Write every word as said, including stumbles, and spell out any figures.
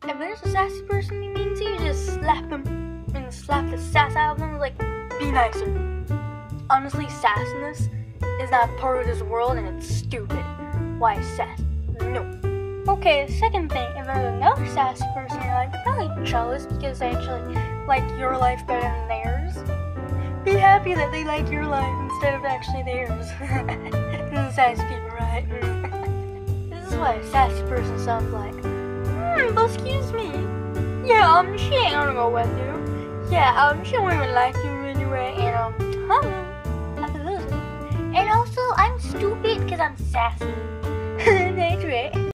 if there's a sassy person you mean to, you just slap them and slap the sass out of them. Like, be nicer. Honestly, sassiness is not part of this world and it's stupid. Why sass? No. Okay, second thing, if there's another sassy person in your life, they're probably jealous because they actually like your life better than theirs. Be happy that they like your life instead of actually theirs. Sassy people, right? This is what a sassy person sounds like. Hmm, but excuse me. Yeah, um, she ain't gonna go with you. Yeah, um, she won't even like you anyway, and um, huh? Absolutely. And also, I'm stupid because I'm sassy. That's right.